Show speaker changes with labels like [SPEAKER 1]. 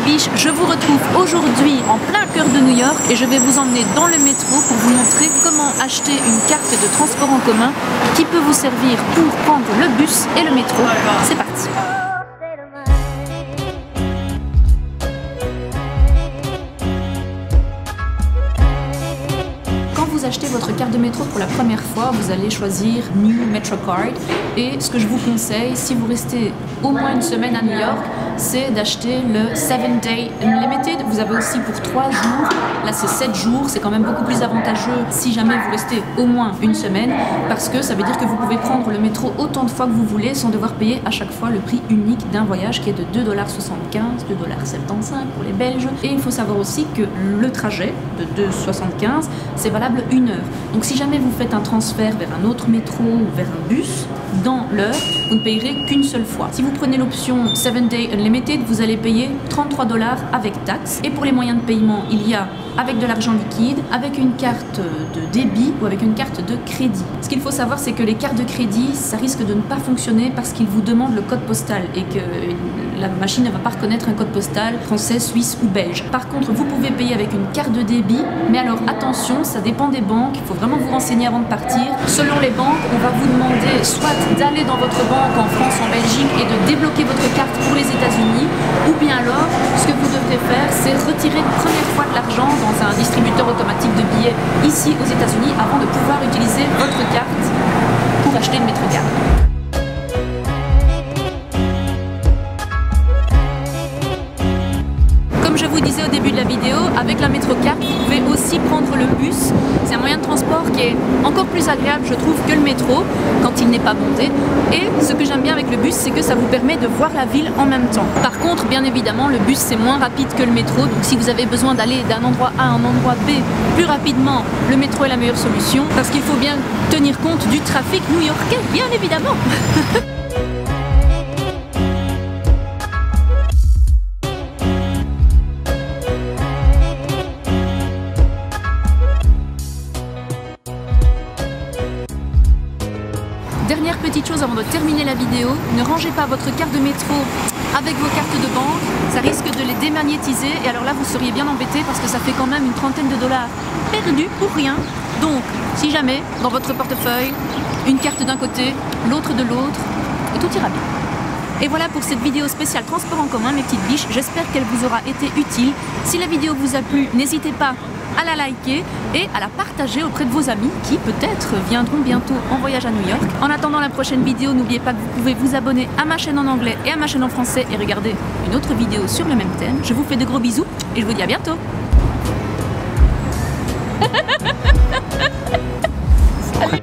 [SPEAKER 1] biches, je vous retrouve aujourd'hui en plein cœur de New York et je vais vous emmener dans le métro pour vous montrer comment acheter une carte de transport en commun qui peut vous servir pour prendre le bus et le métro. C'est parti! Achetez votre carte de métro pour la première fois, vous allez choisir New MetroCard et ce que je vous conseille, si vous restez au moins une semaine à New York, c'est d'acheter le 7-Day Unlimited. Vous avez aussi pour 3 jours, là c'est 7 jours, c'est quand même beaucoup plus avantageux si jamais vous restez au moins une semaine parce que ça veut dire que vous pouvez prendre le métro autant de fois que vous voulez sans devoir payer à chaque fois le prix unique d'un voyage qui est de 2,75 $, 2,75 $ pour les Belges. Et il faut savoir aussi que le trajet de 2,75 $, c'est valable 1 heure. Donc si jamais vous faites un transfert vers un autre métro ou vers un bus, dans l'heure, vous ne payerez qu'une seule fois. Si vous prenez l'option 7-Day Unlimited, vous allez payer 33 $ avec taxes. Et pour les moyens de paiement, il y a avec de l'argent liquide, avec une carte de débit ou avec une carte de crédit. Ce qu'il faut savoir, c'est que les cartes de crédit, ça risque de ne pas fonctionner parce qu'ils vous demandent le code postal et que la machine ne va pas reconnaître un code postal français, suisse ou belge. Par contre, vous pouvez payer avec une carte de débit, mais alors attention, ça dépend des banques, il faut vraiment vous renseigner avant de partir. Selon les banques, on va vous demander soit d'aller dans votre banque en France, en Belgique et de débloquer votre carte pour les États-Unis, ou bien alors, ce que vous devrez faire, c'est retirer une première fois de l'argent dans un distributeur automatique de billets ici aux États-Unis avant de pouvoir utiliser votre carte pour acheter une MetroCard. Comme je vous disais au début de la vidéo, avec la MetroCard, vous pouvez aussi prendre le bus. C'est un moyen de transport qui est encore plus agréable, je trouve, que le métro quand il n'est pas bondé. Et ce que j'aime bien avec le bus, c'est que ça vous permet de voir la ville en même temps. Par contre, bien évidemment, le bus c'est moins rapide que le métro. Donc si vous avez besoin d'aller d'un endroit A à un endroit B plus rapidement, le métro est la meilleure solution. Parce qu'il faut bien tenir compte du trafic new-yorkais, bien évidemment. Dernière petite chose avant de terminer la vidéo, ne rangez pas votre carte de métro avec vos cartes de banque, ça risque de les démagnétiser et alors là vous seriez bien embêté parce que ça fait quand même une trentaine de dollars perdus pour rien. Donc si jamais dans votre portefeuille, une carte d'un côté, l'autre de l'autre, et tout ira bien. Et voilà pour cette vidéo spéciale transport en commun mes petites biches, j'espère qu'elle vous aura été utile. Si la vidéo vous a plu, n'hésitez pas à la liker et à la partager auprès de vos amis qui peut-être viendront bientôt en voyage à New York. En attendant la prochaine vidéo, n'oubliez pas que vous pouvez vous abonner à ma chaîne en anglais et à ma chaîne en français et regarder une autre vidéo sur le même thème. Je vous fais de gros bisous et je vous dis à bientôt.